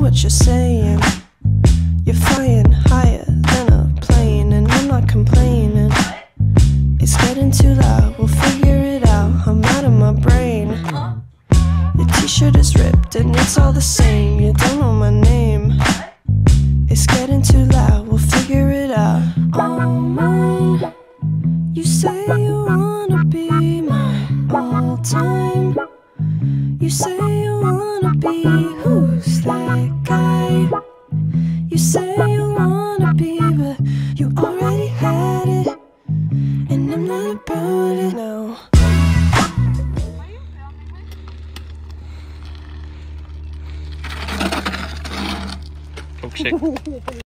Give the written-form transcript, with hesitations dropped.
what you're saying. You're flying higher than a plane, and I'm not complaining. It's getting too loud, we'll figure it out. I'm out of my brain. Your t-shirt is ripped and it's all the same. You don't know my name. It's getting too loud, we'll figure it out. All mine. You say you wanna be mine all time. You say you wanna be, who's that guy? You say you wanna be, but you already had it, and I'm not about it now. Oh shit.